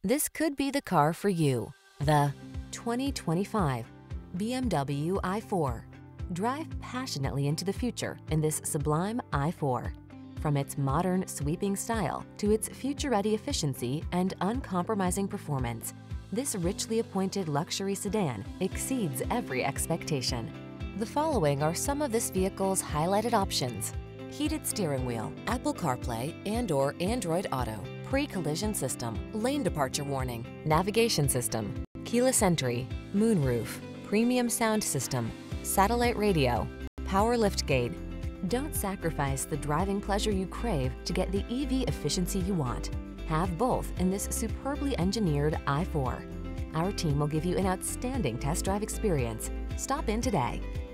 This could be the car for you. The 2025 BMW i4. Drive passionately into the future in this sublime i4. From its modern, sweeping style to its future-ready efficiency and uncompromising performance, this richly appointed luxury sedan exceeds every expectation. The following are some of this vehicle's highlighted options: heated steering wheel, Apple CarPlay and/or Android Auto, pre-collision system, lane departure warning, navigation system, keyless entry, moonroof, premium sound system, satellite radio, power liftgate. Don't sacrifice the driving pleasure you crave to get the EV efficiency you want. Have both in this superbly engineered i4. Our team will give you an outstanding test drive experience. Stop in today.